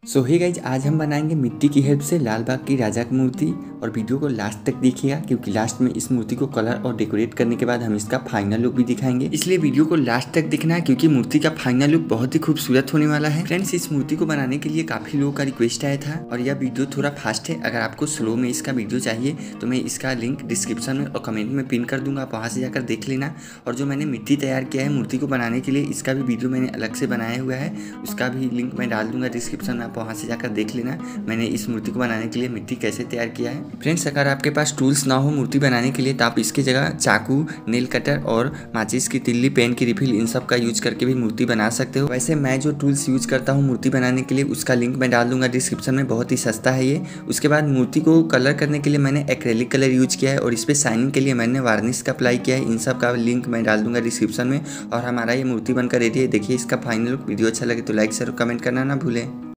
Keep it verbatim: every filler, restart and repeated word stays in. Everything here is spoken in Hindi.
सो हे गाइज, आज हम बनाएंगे मिट्टी की हेल्प से लाल बाग की राजा की मूर्ति। और वीडियो को लास्ट तक देखिएगा क्योंकि लास्ट में इस मूर्ति को कलर और डेकोरेट करने के बाद हम इसका फाइनल लुक भी दिखाएंगे। इसलिए वीडियो को लास्ट तक देखना है क्योंकि मूर्ति का फाइनल लुक बहुत ही खूबसूरत होने वाला है। फ्रेंड्स, इस मूर्ति को बनाने के लिए काफी लोगों का रिक्वेस्ट आया था और यह वीडियो थोड़ा फास्ट है। अगर आपको स्लो में इसका वीडियो चाहिए तो मैं इसका लिंक डिस्क्रिप्शन में और कमेंट में पिन कर दूंगा, आप वहाँ से जाकर देख लेना। और जो मैंने मिट्टी तैयार किया है मूर्ति को बनाने के लिए, इसका भी वीडियो मैंने अलग से बनाया हुआ है, उसका भी लिंक मैं डाल दूंगा डिस्क्रिप्शन में, आप वहाँ से जाकर देख लेना मैंने इस मूर्ति को बनाने के लिए मिट्टी कैसे तैयार किया है। फ्रेंड्स, अगर आपके पास टूल्स ना हो मूर्ति बनाने के लिए तो आप इसकी जगह चाकू, नेल कटर और माचिस की तिल्ली, पेन की रिफिल, इन सब का यूज करके भी मूर्ति बना सकते हो। वैसे मैं जो टूल्स यूज करता हूँ मूर्ति बनाने के लिए उसका लिंक मैं डाल दूंगा डिस्क्रिप्शन में, बहुत ही सस्ता है ये। उसके बाद मूर्ति को कलर करने के लिए मैंने एक्रेलिक कलर यूज किया है और इस पर शाइनिंग के लिए मैंने वार्निश का अप्लाई किया है। इन सब का लिंक मैं डाल दूंगा डिस्क्रिप्शन में। और हमारा ये मूर्ति बनकर रेडी है। देखिए इसका फाइनल लुक। वीडियो अच्छा लगे तो लाइक शेयर और कमेंट करना ना भूलें।